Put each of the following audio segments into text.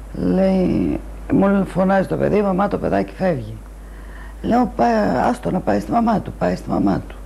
Λέει, μου φωνάζει το παιδί, μαμά το παιδάκι φεύγει. Λέω, άστο να πάει στη μαμά του, πάει στη μαμά του.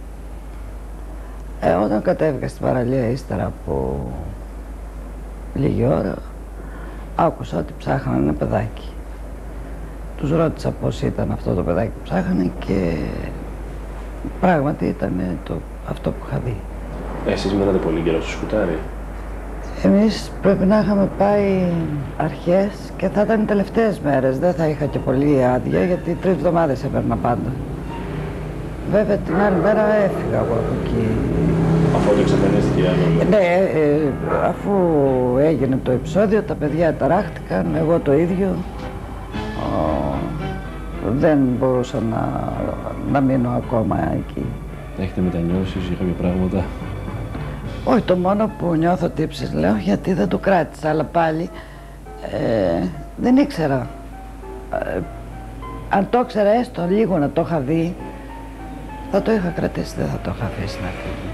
Όταν κατέβηκα στην παραλία ύστερα από λίγη ώρα, άκουσα ότι ψάχνανε ένα παιδάκι. Τους ρώτησα πώς ήταν αυτό το παιδάκι που ψάχνανε και πράγματι ήταν αυτό που είχα δει. Εσείς μένατε πολύ καιρό στο σκουτάρι? Εμείς πρέπει να είχαμε πάει αρχές και θα ήταν οι τελευταίες μέρες. Δεν θα είχα και πολύ άδεια γιατί 3 εβδομάδες έπαιρνα πάντα. Βέβαια την άλλη μέρα έφυγα εγώ από εκεί. Αφού το εξαφανίστηκε η άλλη? Ναι, αφού έγινε το επεισόδιο, τα παιδιά ταράχτηκαν, εγώ το ίδιο. Δεν μπορούσα να μείνω ακόμα εκεί. Έχετε μετανιώσεις για κάποια πράγματα? Όχι, το μόνο που νιώθω τύψεις λέω γιατί δεν το κράτησα, αλλά πάλι δεν ήξερα. Αν το ήξερα έστω λίγο να το είχα δει, θα το είχα κρατήσει, δεν θα το είχα αφήσει να φύγει.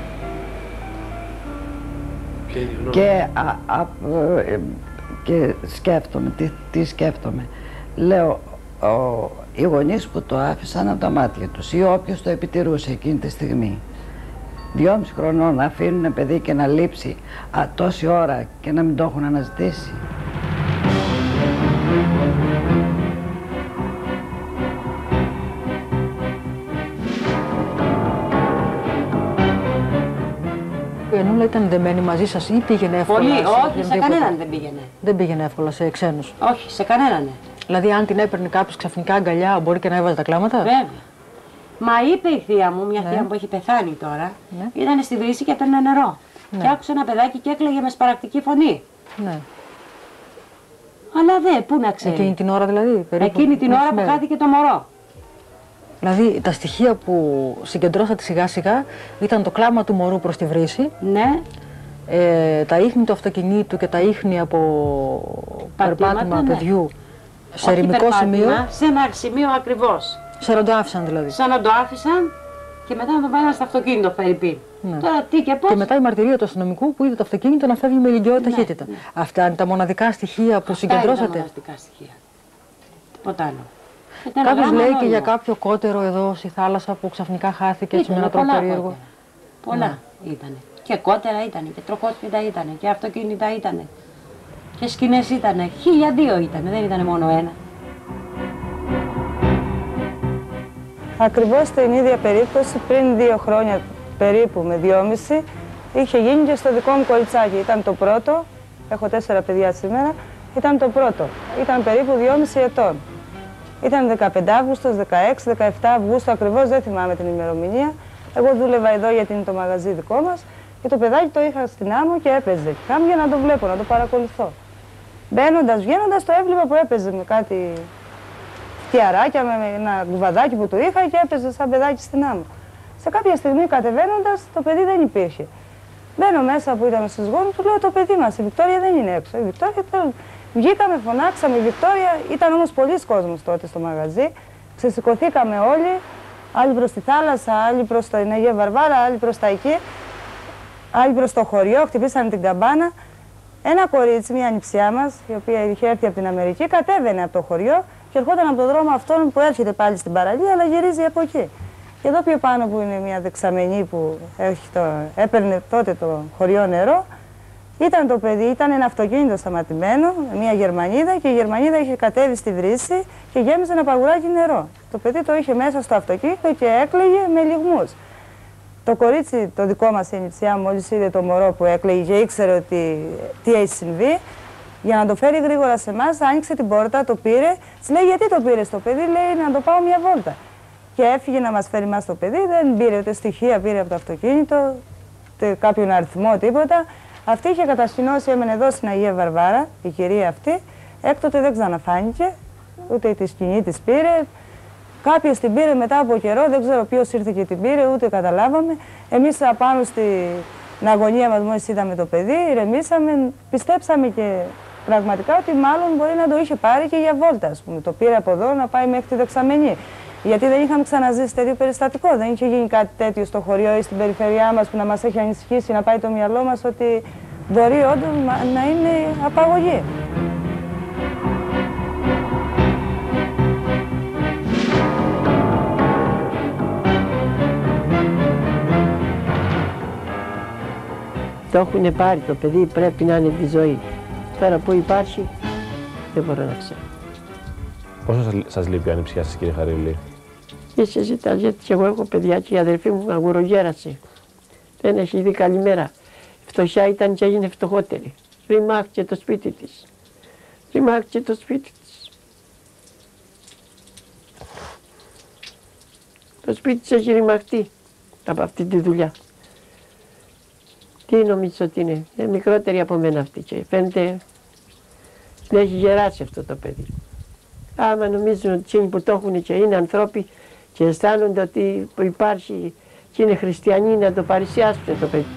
Και σκέφτομαι, τι σκέφτομαι. Λέω, οι γονείς που το άφησαν από τα μάτια τους ή όποιος το επιτηρούσε εκείνη τη στιγμή, 2,5 χρονών να αφήνουν ένα παιδί και να λείψει τόση ώρα και να μην το έχουν αναζητήσει. Η Ενούλα ήταν δεμένη μαζί σας ή πήγαινε εύκολα? Πολύ, όχι, σε κανέναν δεν πήγαινε. Δεν πήγαινε εύκολα σε ξένους? Όχι, σε κανέναν. Δηλαδή αν την έπαιρνε κάποιος ξαφνικά αγκαλιά, μπορεί και να έβαζε τα κλάματα? Βέβαια. Μα είπε η θεία μου, μια θεία μου που έχει πεθάνει τώρα, ήταν στη βρύση και έπαιρνε νερό. Και άκουσε ένα παιδάκι και έκλαιγε με σπαρακτική φωνή. Ναι. Αλλά πού να ξέρει. Εκείνη την ώρα δηλαδή? Περίπου, εκείνη την ώρα που χάθηκε το μωρό. Δηλαδή τα στοιχεία που συγκεντρώσατε σιγά σιγά ήταν το κλάμα του μωρού προς τη βρύση. Ναι. Τα ίχνη του αυτοκινήτου και τα ίχνη από περπάτημα παιδιού σε ερημικό σημείο. Σε ένα σημείο ακριβώς. Σαν να το άφησαν δηλαδή. Σαν να το άφησαν και μετά να το βάλαν στο αυτοκίνητο φερρυπίν. Ναι. Τώρα τι και πώς. Και μετά η μαρτυρία του αστυνομικού που είδε το αυτοκίνητο να φεύγει με ηλικιώδη ταχύτητα. Ναι. Αυτά είναι τα μοναδικά στοιχεία που συγκεντρώσατε? Αυτά είναι τα μοναδικά στοιχεία. Τίποτα άλλο. Κάποιος λέει και για κάποιο κότερο εδώ στη θάλασσα που ξαφνικά χάθηκε έτσι με έναν τρόπο περίεργο. Πολλά ήτανε. Και κότερα ήτανε, και τροχόσπιτα ήτανε, και αυτοκίνητα ήτανε. Και σκηνές ήτανε. 1002 ήτανε, δεν ήτανε μόνο ένα. Ακριβώς την ίδια περίπτωση πριν 2 χρόνια περίπου με 2,5 είχε γίνει και στο δικό μου κοριτσάκι. Ήταν το πρώτο, έχω 4 παιδιά σήμερα, ήταν το πρώτο. Ήταν περίπου 2,5 ετών. Ήταν 15 Αύγουστος, 16, 17 Αυγούστου, ακριβώς δεν θυμάμαι την ημερομηνία. Εγώ δούλευα εδώ γιατί είναι το μαγαζί δικό μας και το παιδάκι το είχα στην άμμο και έπαιζε. Κάμια για να το βλέπω, να το παρακολουθώ. Μπαίνοντας, βγαίνοντας το έβλεπα που έπαιζε με κάτι φτιαράκια, με ένα κουβαδάκι που του είχα και έπαιζε σαν παιδάκι στην άμμο. Σε κάποια στιγμή κατεβαίνοντας το παιδί δεν υπήρχε. Μπαίνω μέσα που ήταν στους γόνους, του λέω το παιδί μας, η Βικτόρια δεν είναι έξω. Η Βικτόρια βγήκαμε, φωνάξαμε, η Βικτόρια, ήταν όμως πολλοί κόσμος τότε στο μαγαζί. Ξεσηκωθήκαμε όλοι, άλλοι προς τη θάλασσα, άλλοι προς την Αγία Βαρβάρα, άλλοι προς τα εκεί, άλλοι προς το χωριό, χτυπήσανε την καμπάνα. Ένα κορίτσι, μια ανιψιά μας, η οποία είχε έρθει από την Αμερική, κατέβαινε από το χωριό και ερχόταν από τον δρόμο αυτόν που έρχεται πάλι στην παραλία, αλλά γυρίζει από εκεί. Και εδώ πιο πάνω που είναι μια δεξαμενή που έπαιρνε τότε το χωριό νερό, ήταν το παιδί, ήταν ένα αυτοκίνητο σταματημένο, μια Γερμανίδα και η Γερμανίδα είχε κατέβει στη βρύση και γέμιζε ένα παγουράκι νερό. Το παιδί το είχε μέσα στο αυτοκίνητο και έκλαιγε με λυγμούς. Το κορίτσι, το δικό μας η νηψιά, μόλις είδε το μωρό που έκλαιγε και ήξερε ότι τι έχει συμβεί, για να το φέρει γρήγορα σε εμάς, άνοιξε την πόρτα, το πήρε. Της λέει γιατί το πήρε το παιδί, λέει να το πάω μια βόλτα. Και έφυγε να μας φέρει μας το παιδί, δεν πήρε ούτε στοιχεία, πήρε από το αυτοκίνητο, ούτε κάποιον αριθμό, τίποτα. Αυτή είχε κατασκηνώσει, έμενε εδώ στην Αγία Βαρβάρα, η κυρία αυτή. Έκτοτε δεν ξαναφάνηκε, ούτε τη σκηνή της πήρε. Κάποιος την πήρε μετά από καιρό, δεν ξέρω ποιος ήρθε και την πήρε, ούτε καταλάβαμε. Εμείς απάνω στην αγωνία μας, μόλις είδαμε το παιδί, ηρεμήσαμε, πιστέψαμε και πραγματικά ότι μάλλον μπορεί να το είχε πάρει και για βόλτα, ας πούμε. Το πήρε από εδώ να πάει μέχρι τη δεξαμενή. Γιατί δεν είχαμε ξαναζήσει τέτοιο περιστατικό. Δεν είχε γίνει κάτι τέτοιο στο χωριό ή στην περιφερειά μας που να μας έχει ανησυχήσει, να πάει το μυαλό μας ότι μπορεί όντως να είναι απαγωγή. το έχουν πάρει το παιδί, πρέπει να είναι τη ζωή. Τώρα που υπάρχει, δεν μπορώ να ξέρω. Πόσο σας λείπει η ανιψιά σας, κύριε Χαρίλη? Και συζητάς, γιατί και εγώ έχω παιδιά και η αδερφή μου αγορογέρασε. Δεν έχει δει καλημέρα. Φτωχιά ήταν και έγινε φτωχότερη. Ρημάχτηκε το σπίτι της. Ρημάχτηκε το σπίτι της. Το σπίτι της έχει ρημαχτεί από αυτή τη δουλειά. Τι νομίζω ότι είναι μικρότερη από μένα αυτή και φαίνεται να έχει γεράσει αυτό το παιδί. Άμα νομίζουν ότι εκείνοι που το έχουν και είναι ανθρώποι και αισθάνονται ότι υπάρχει και είναι χριστιανοί, να το παρουσιάσουν το παιδί.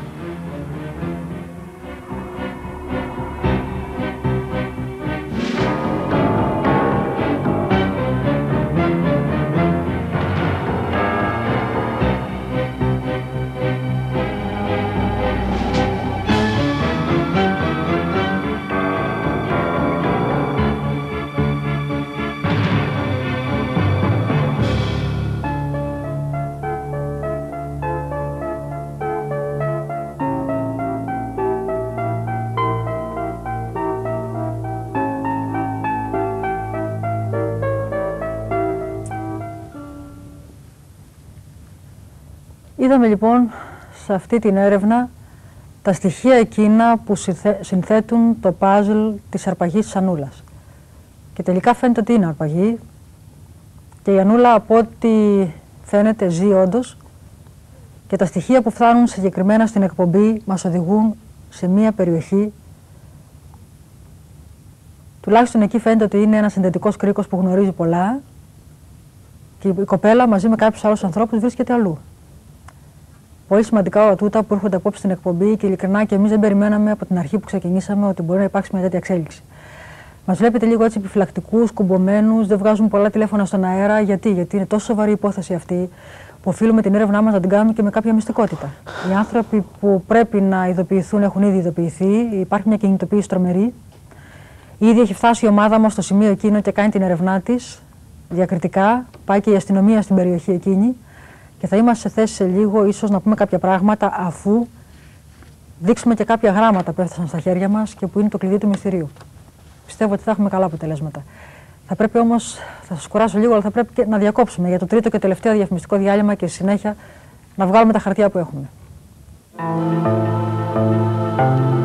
Είδαμε λοιπόν σε αυτή την έρευνα τα στοιχεία εκείνα που συνθέτουν το παζλ της αρπαγής της Ανούλας. Και τελικά φαίνεται ότι είναι αρπαγή και η Ανούλα από ό,τι φαίνεται ζει όντως και τα στοιχεία που φτάνουν συγκεκριμένα στην εκπομπή μας οδηγούν σε μία περιοχή. Τουλάχιστον εκεί φαίνεται ότι είναι ένας συνδετικός κρίκος που γνωρίζει πολλά και η κοπέλα μαζί με κάποιους άλλους ανθρώπους βρίσκεται αλλού. Πολύ σημαντικά όλα τούτα που έρχονται απόψε στην εκπομπή και ειλικρινά και εμείς δεν περιμέναμε από την αρχή που ξεκινήσαμε ότι μπορεί να υπάρξει μια τέτοια εξέλιξη. Μας βλέπετε λίγο έτσι επιφυλακτικούς, κουμπωμένους, δεν βγάζουμε πολλά τηλέφωνα στον αέρα. Γιατί είναι τόσο σοβαρή η υπόθεση αυτή που οφείλουμε την έρευνά μας να την κάνουμε και με κάποια μυστικότητα. Οι άνθρωποι που πρέπει να ειδοποιηθούν έχουν ήδη ειδοποιηθεί, υπάρχει μια κινητοποίηση τρομερή. Ήδη έχει φτάσει η ομάδα μας στο σημείο εκείνο και κάνει την έρευνά της διακριτικά, πάει και η αστυνομία στην περιοχή εκείνη. Και θα είμαστε σε θέση σε λίγο ίσως να πούμε κάποια πράγματα αφού δείξουμε και κάποια γράμματα που έφτασαν στα χέρια μας και που είναι το κλειδί του μυστηρίου. Πιστεύω ότι θα έχουμε καλά αποτελέσματα. Θα πρέπει όμως, θα σας κουράσω λίγο, αλλά θα πρέπει και να διακόψουμε για το τρίτο και τελευταίο διαφημιστικό διάλειμμα και συνέχεια να βγάλουμε τα χαρτιά που έχουμε.